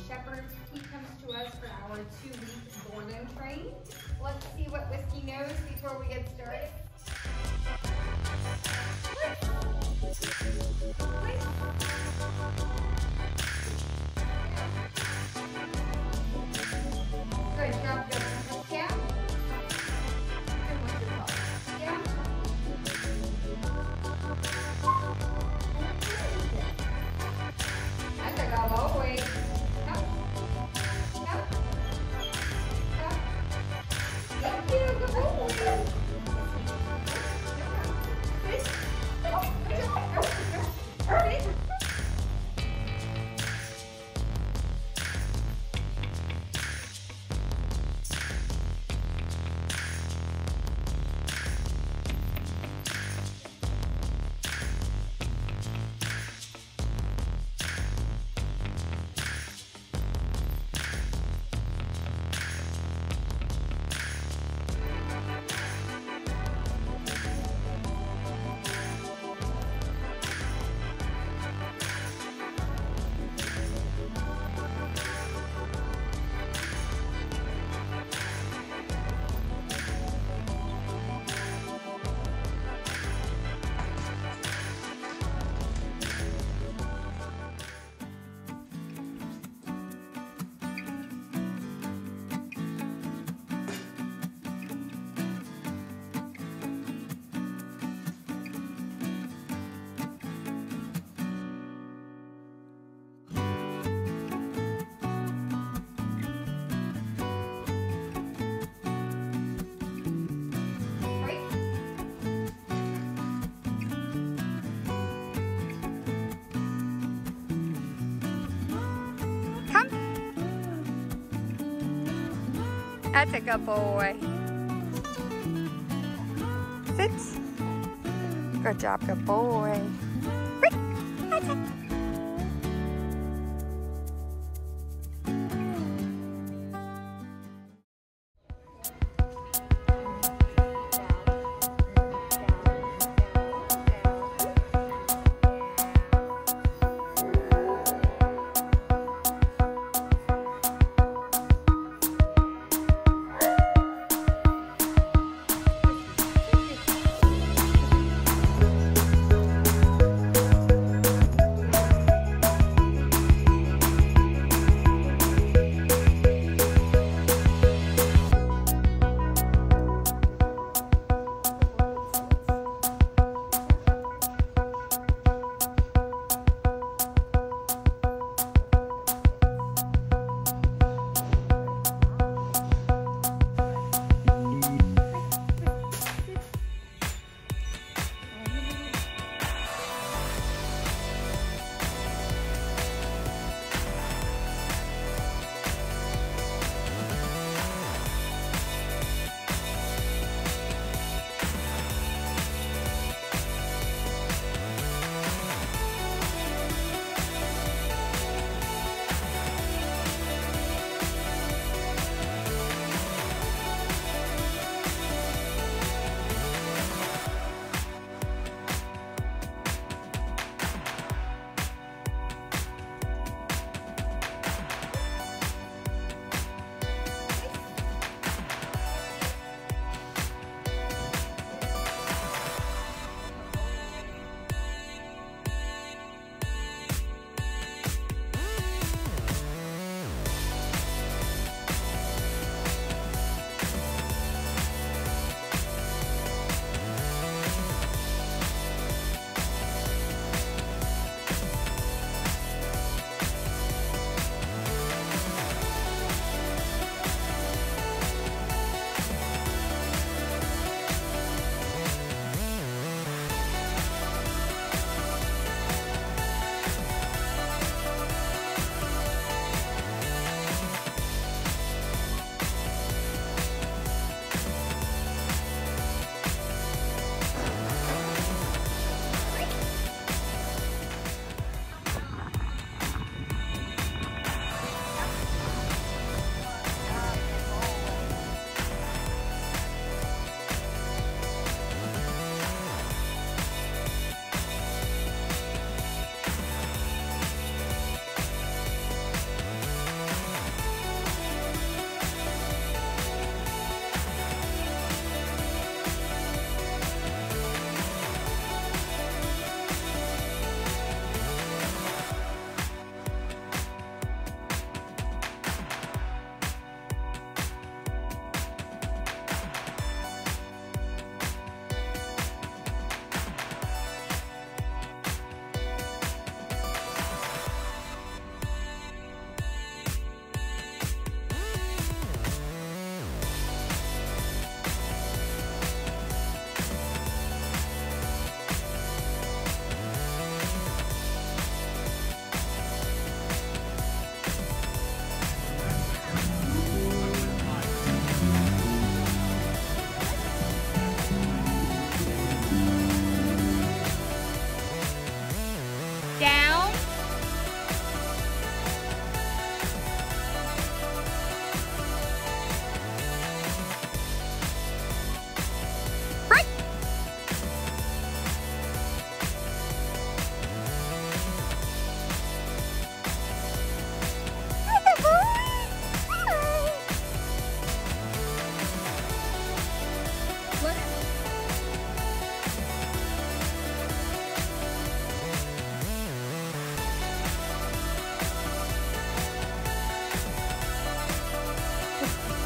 shepherd. He comes to us for our 2-week board and train. Let's see what Whiskey knows before we get started. Good job, good. Yeah. And what's your call? Yeah. That's a go all the way. Up. Up. Up. Thank you. Good boy. Sit. Oh, good job. Sit. That's a good boy. Sit. Good job, good boy. That's it.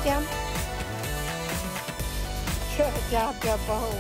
Down. Good job, good boy.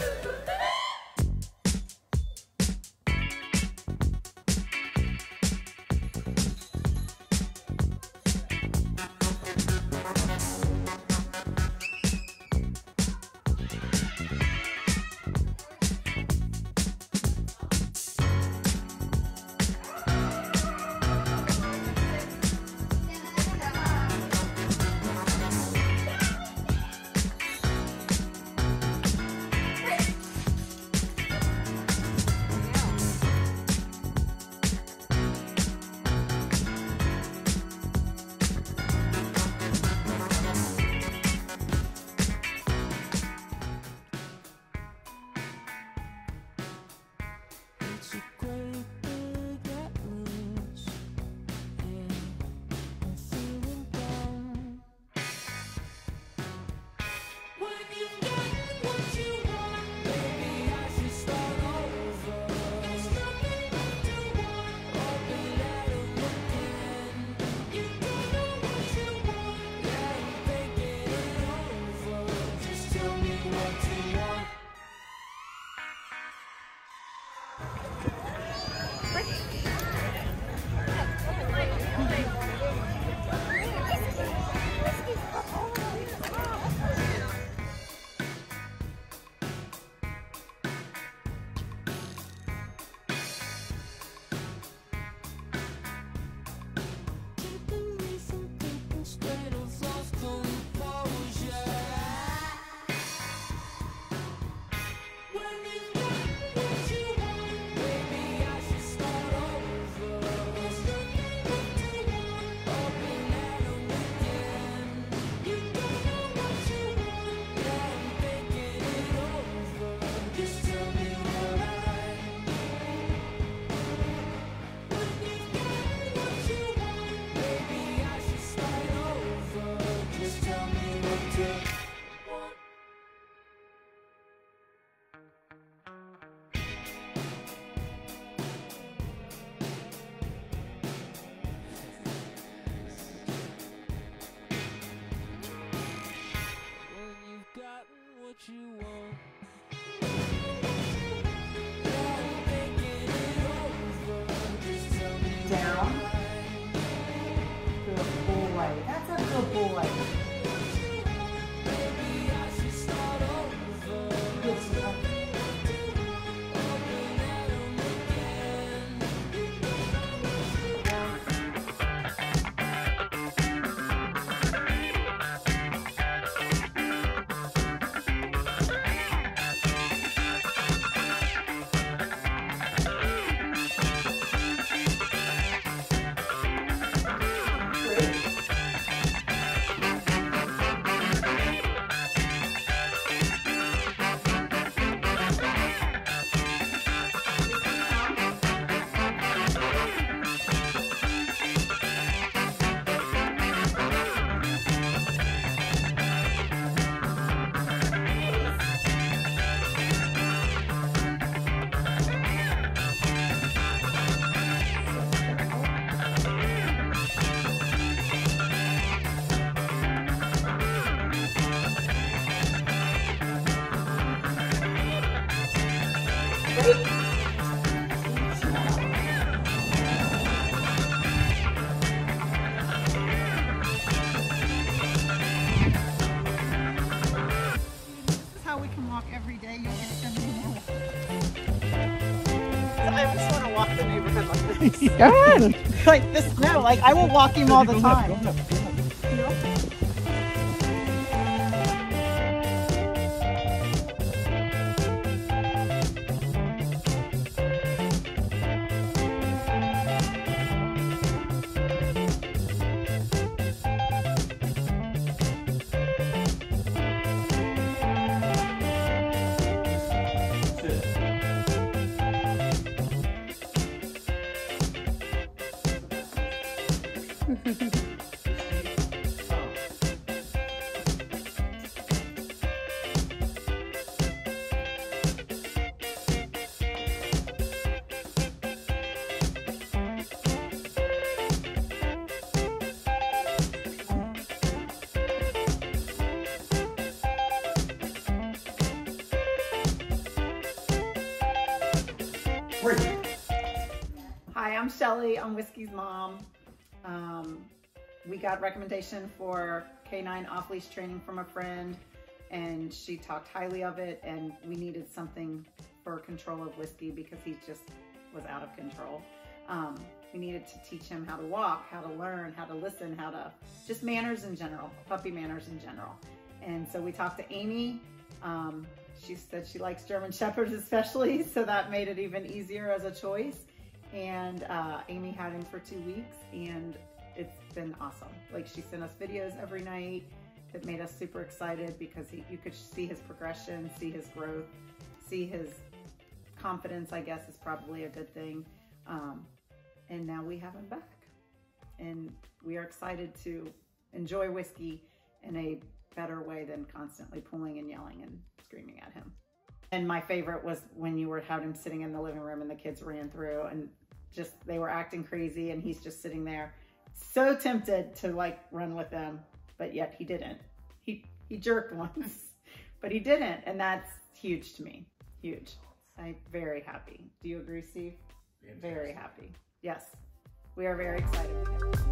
Down. Good boy. That's a good boy. Good boy. Every day you'll get something new. I just want to walk the neighborhood like this. Good. Like this, no, like I will walk him all the time. Hi, I'm Shelly. I'm Whiskey's mom. We got recommendation for K9 Off Leash Training from a friend, and she talked highly of it, and we needed something for control of Whiskey because he just was out of control. We needed to teach him how to walk, how to learn, how to listen, how to, just manners in general, puppy manners in general. And so we talked to Amy. She said she likes German Shepherds especially, so that made it even easier as a choice. And Amy had him for 2 weeks, and it's been awesome. Like, she sent us videos every night that made us super excited because you could see his progression, see his growth, see his confidence, I guess is probably a good thing. And now we have him back. And we are excited to enjoy Whiskey in a better way than constantly pulling and yelling and screaming at him. And my favorite was when you had him sitting in the living room and the kids ran through and just, they were acting crazy and he's just sitting there so tempted to like run with them, but yet he didn't. He jerked once, but he didn't. And that's huge to me, huge. I'm very happy. Do you agree, Steve? Fantastic. Very happy. Yes, we are very excited with him.